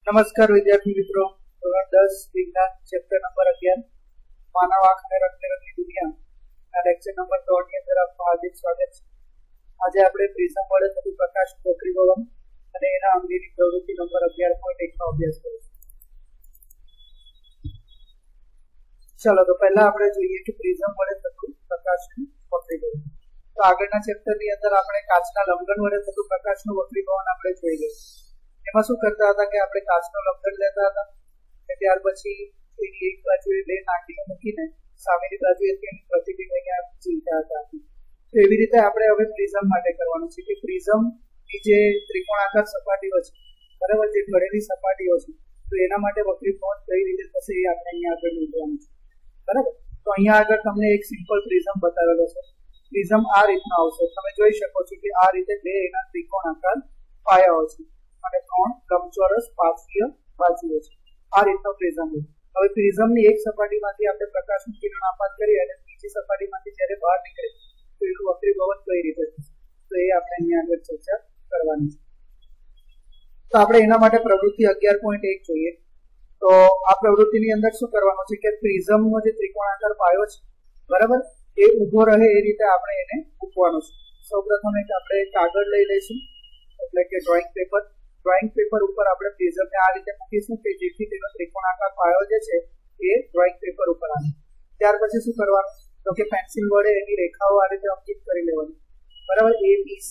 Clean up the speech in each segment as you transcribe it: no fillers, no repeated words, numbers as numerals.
નમસ્કાર વિદ્યાર્થી મિત્રો, ધોરણ 10 વિજ્ઞાન ચેપ્ટર નંબર 11 માનવ આંખ અને રંગની દુનિયા આ લેક્ચર નંબર 3 ની અંદર આપનું હાર્દિક સ્વાગત છે। આજે આપણે પ્રિઝમ વડે થતું પ્રકાશનું વક્રીભવન અને એના અંગેની પ્રવૃત્તિ નંબર 11.1 નો અભ્યાસ કરીશું। ચાલો તો પહેલા આપણે જોઈએ કે પ્રિઝમ વડે થતું પ્રકાશનું વક્રીભવન। તો આગળના ચેપ્ટરની અંદર આપણે કાચના લંબઘન વડે થતું પ્રકાશનું વક્રીભવન આપણે જોઈ ગયા। એમાં શું કરતા હતા કે આપણે કાચનો લંબઘન લેતા હતા અને ત્યાર પછી એની એક બાજુએ બે નાકડીઓ મૂકીને સામેની બાજુએથી એનું પ્રતિબિંબ અહીંયા ચીરતા હતા। તો એવી રીતે આપણે હવે પ્રિઝમ માટે કરવાનું છે કે પ્રિઝમની જે ત્રિકોણાકાર સપાટીઓ છે, બરાબર, જે ઘડેલી સપાટીઓ છે, તો એના માટે વક્રીભવન કઈ રીતે થશે એ આપણે અહીંયા આગળ મૂકવાનું છે, બરાબર। તો અહીંયા આગળ તમને એક સિમ્પલ પ્રિઝમ બતાવેલો છે। પ્રિઝમ આ રીતના આવશે, તમે જોઈ શકો છો કે આ રીતે બે એના ત્રિકોણાકાર પાયાઓ છે અને 3 લંબચોરસ પાર્શ્વીય બાજુઓ છે। આ રીતનો પ્રિઝમ છે। હવે પ્રિઝમની એક સપાટીમાંથી આપણે પ્રકાશનું કિરણ આપાત કરી અને બીજી સપાટીમાંથી જ્યારે બહાર નીકળે તો એનું વક્રીભવન કઈ રીતે થશે, તો એ આપણે અહીંયા આગળ ચર્ચા કરવાની છે। તો આપણે એના માટે પ્રવૃત્તિ 11.1 જોઈએ। તો આ પ્રવૃત્તિની અંદર શું કરવાનું છે કે પ્રિઝમનો જે ત્રિકોણાકાર પાયો છે, બરાબર, એ ઊભો રહે એ રીતે આપણે એને મૂકવાનો છે। સૌપ્રથમ એક આપણે કાગળ લઈ લઈશું, એટલે કે ડ્રોઈંગ પેપર ઉપર આપણે પ્રિઝમને આ રીતે મૂકીશું કે જેથી તેનો ત્રિકોણાકાર પાયો જે છે એ ડ્રોઈંગ પેપર ઉપર આવે। ત્યાર પછી શું કરવાનું તો કે પેન્સિલ વડે એની રેખાઓ આ રીતે અંકિત કરી લેવાની, બરાબર, ABC।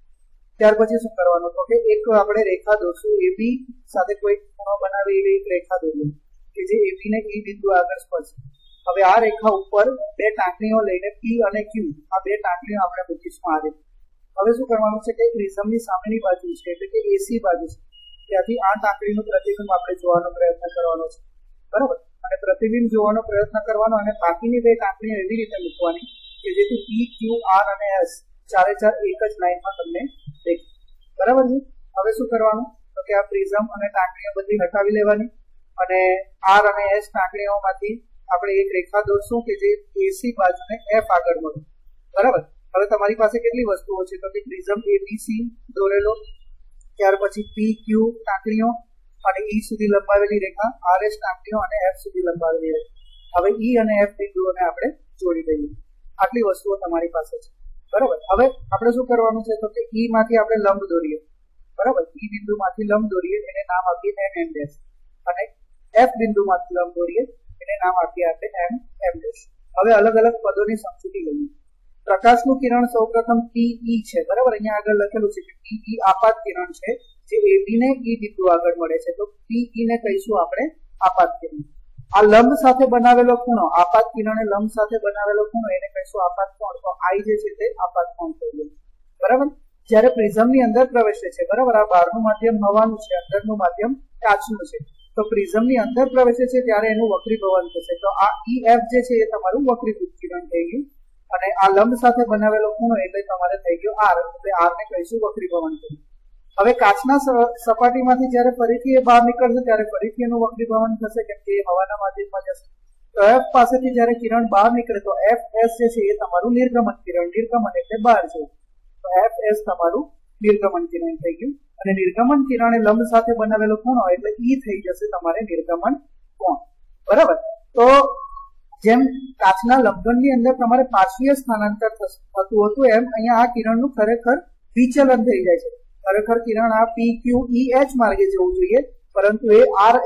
ત્યાર પછી શું કરવાનું તો કે એક આપણે રેખા દોરશું, AB સાથે કોઈ ખૂણો બનાવે એવી એક રેખા દોરવી કે જે AB ને E બિંદુ આગળ સ્પર્શે। હવે આ રેખા ઉપર બે ટાંકણીઓ લઈને P અને Q આ બે ટાંકણીઓ આપણે મૂકીશું આ રીતે। હવે શું કરવાનું છે કે પ્રિઝમની સામેની બાજુ છે એટલે કે AC બાજુ છે, ત્યાંથી આ ટાંકણીનું પ્રતિબિંબ આપણે જોવાનો પ્રયત્ન કરવાનો છે, બરાબર, અને પ્રતિબિંબ જોવાનો પ્રયત્ન કરવાનો અને બાકીની બે ટાંકણીઓ એવી રીતે મૂકવાની કે જેથી P, Q, R અને S ચારે ચાર એક જ લાઈનમાં તમને દેખાય, બરાબર છે। હવે શું કરવાનું તો કે આ પ્રિઝમ અને ટાંકણીઓ બધી હટાવી લેવાની અને R અને S ટાંકણીઓમાંથી આપણે એક રેખા દોરશું કે જે AC બાજુને F આગળ મળે, બરાબર। હવે તમારી પાસે કેટલી વસ્તુઓ છે તો કે પ્રિઝમ ABC દોરેલો, ત્યાર પછી P, Q ટાંકણીઓ અને E સુધી લંબાવેલી રેખા, RS ટાંકણીઓ અને F સુધી લંબાવેલી રેખા। હવે E અને F બિંદુઓને આપણે જોડી દઈએ। આટલી વસ્તુઓ તમારી પાસે છે, બરાબર। હવે આપણે શું કરવાનું છે તો કે E માંથી આપણે લંબ દોરીએ, બરાબર, E બિંદુમાંથી લંબ દોરીએ, એને નામ આપીએ MM' અને F બિંદુમાંથી લંબ દોરીએ, એને નામ આપીએ આપણે MM'। હવે અલગ અલગ પદોની સમજૂતી લઈએ। પ્રકાશનું કિરણ સૌપ્રથમ TE છે, બરાબર, અહીંયા આગળ લખેલું છે કે TE આપાત કિરણ છે જે AB ને E બિંદુ આગળ મળે છે, તો TE ને કહીશું આપણે આપાત કિરણ। આ લંબ સાથે બનાવેલો ખૂણો, આપાત કિરણે લંબ સાથે બનાવેલો ખૂણો એને કહીશું આપાત કોણ, તો I જે છે તે આપાત કોણ કહીએ, બરાબર। જ્યારે પ્રિઝમની અંદર પ્રવેશે છે, બરાબર, આ બહારનું માધ્યમ હવાનું છે, અંદરનું માધ્યમ કાચનું છે, તો પ્રિઝમની અંદર પ્રવેશે છે ત્યારે એનું વક્રીભવન થશે, તો આ EF જે છે એ તમારું વક્રીભૂત કિરણ થઈ ગયું અને આ લંબ સાથે બનાવેલો ખૂણો એટલે તમારે થઈ ગયો R, એટલે R ને કહીશું વક્રીભવન કર્યું। હવે કાચના સપાટીમાંથી જ્યારે ફરીથી એ બહાર નીકળશે ત્યારે ફરીથી એનું વક્રીભવન થશે કેમ કે એ હવાના માધ્યમમાં જશે, તો F પાસેથી જ્યારે કિરણ બહાર નીકળે તો FS જે છે એ તમારું નિર્ગમન કિરણ, નિર્ગમન એટલે બહાર છે, તો FS તમારું નિર્ગમન કિરણ થઈ ગયું અને નિર્ગમન કિરણે લંબ સાથે બનાવેલો ખૂણો એટલે E થઈ જશે તમારે નિર્ગમન કોણ, બરાબર। તો જેમ કાચના લંબઘનની અંદર તમારે પાર્શ્વીય સ્થાનાંતર થતું હતું એમ અહીંયા આ કિરણનું ખરેખર વિચલન થઈ જાય છે। ખરેખર કિરણ આ PQEH માર્ગે જવું જોઈએ પરંતુ એ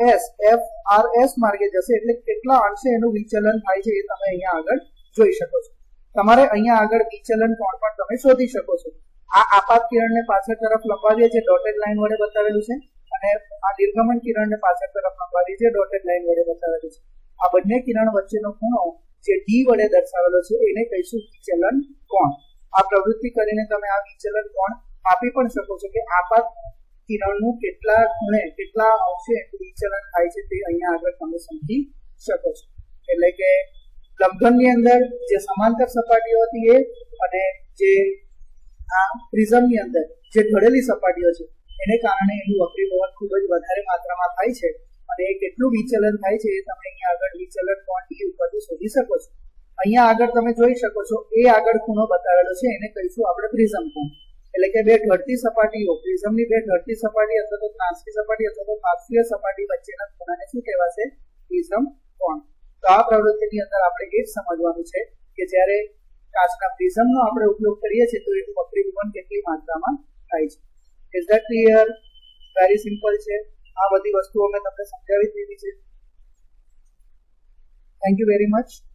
FRS માર્ગે જશે, એટલે કેટલા અંશે એનું વિચલન થાય છે એ તમે અહીંયા આગળ જોઈ શકો છો। તમારે અહીંયા આગળ વિચલન કોણ પણ તમે શોધી શકો છો। આ આપાત કિરણને પાછળ તરફ લંબાવીએ જે ડોટેડ લાઈન વડે બતાવેલું છે અને આ નિર્ગમન કિરણને પાછળ તરફ લંબાવીએ જે ડોટેડ લાઈન વડે બતાવેલું છે। આ બંને કિરણ વચ્ચેનો ખૂણો જે D વડે દર્શાવેલો છે એને કહીશું વિચલન કોણ। આ પ્રવૃત્તિ કરીને તમે આ વિચલન કોણ માપી પણ શકો છો કે આપાત કિરણનું કેટલા ખૂણે કેટલા અંશે વિચલન થાય છે તે અહીંયા આગળ તમે સમજી શકો છો। એટલે કે લંબઘનની અંદર જે સમાંતર સપાટીઓ હતી એ અને જે આ પ્રિઝમની અંદર જે ઘડેલી સપાટીઓ છે એને કારણે એનું વક્રીભવન ખૂબ જ વધારે માત્રામાં થાય છે અને એ કેટલું વિચલન થાય છે એ તમે અહીંયા આગળ વિચલન કોણ D ઉપરથી શોધી શકો છો। અહીંયા આગળ તમે જોઈ શકો છો એ આગળ ખૂણો બતાવેલો છે એને કહીશું આપણે પ્રિઝમ કોણ। એટલે કે બે ઢળતી સપાટીઓ, પ્રિઝમની બે ઢળતી સપાટી અથવા તો ત્રાંસી સપાટી અથવા તો પાર્શ્વીય સપાટી વચ્ચેના ખૂણાને શું કહેવાશે? પ્રિઝમ કોણ. તો આ પ્રવૃત્તિની અંદર આપણે એ જ સમજવાનું છે કે જ્યારે કાચના પ્રિઝમનો આપણે ઉપયોગ કરીએ છીએ તો એનું વક્રીભવન કેટલી માત્રામાં થાય છે. Is that clear? Very simple છે. આ બધી વસ્તુઓ મેં તમને સમજાવી દીધી છે. Thank you very much.